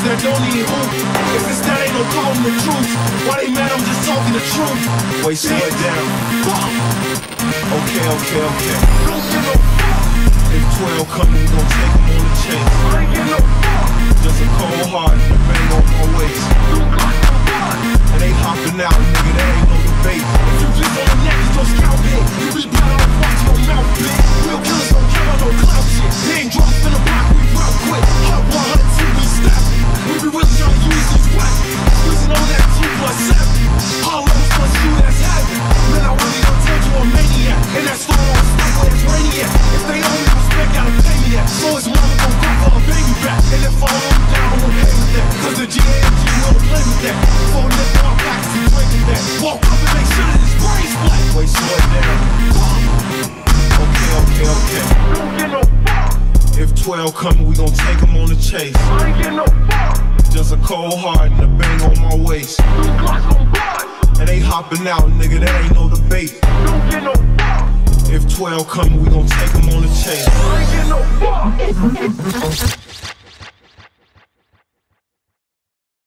niggas that don't need hoop. If it's that, ain't no calling the truth. Why they mad? I'm just talking the truth. Wait, slow it down. Okay. Don't get no fuck. If 12 coming, we gon' take them on the chase. I ain't get no fuck. Just a cold heart and a bang on my waist. And they hopping out, nigga, there ain't no debate. If you just on the neck, it's no scout hit. You be better off watching your mouth, bitch. Real killers don't care about no clout shit. They ain't dropped in the block, we drop quick. Hot 100 till we stop. We be really trying to use these weapons. Squeezing on that 2+7. Hollows plus you, that's heaven. Man, I really done turned you a maniac. And that store on stuff where it's raining at. If they owe me respect, gotta pay me that. So his mama gon' go for a baby back. And if I hold him down, I'm okay with that. Cause the GAMG will play with that. Before we lift our backs and break with that. Walk up and make sure that his brain's flat. Wait, slow it down. Okay. Don't get no fuck. If 12 coming, we gon' take them on the chase. I ain't get no fuck. Just a cold heart and a bang on my waist. And they hopping out, nigga, there ain't no debate. Don't get no fuck. If 12 coming, we gon' take them on the chase. I ain't get no fuck.